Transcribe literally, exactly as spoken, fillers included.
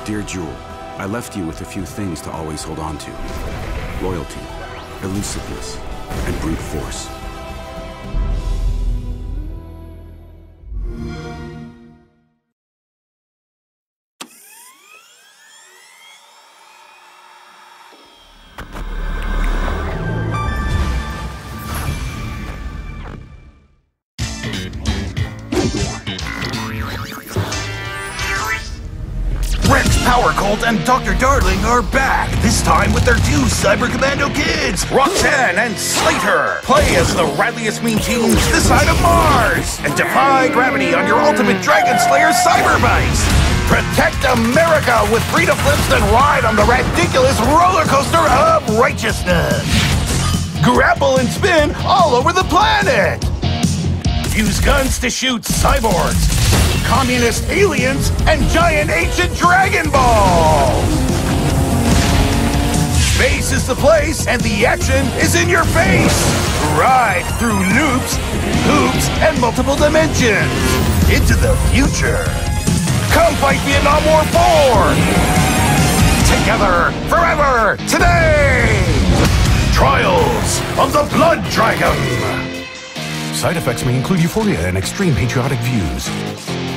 Dear Jewel, I left you with a few things to always hold on to. Loyalty, elusiveness, and brute force. Rex, Power Colt, and Doctor Darling are back, this time with their two Cyber Commando kids, Roxanne and Slater. Play as the radliest mean teams this side of Mars, and defy gravity on your ultimate Dragon Slayer Cyber Bikes. Protect America with Frida Flips and ride on the ridiculous roller coaster of righteousness. Grapple and spin all over the planet. Use guns to shoot cyborgs, communist aliens, and giant ancient Dragon Balls! Space is the place, and the action is in your face! Ride through loops, hoops, and multiple dimensions! Into the future! Come fight Vietnam War four! Together, forever, today! Trials of the Blood Dragon! Side effects may include euphoria and extreme patriotic views.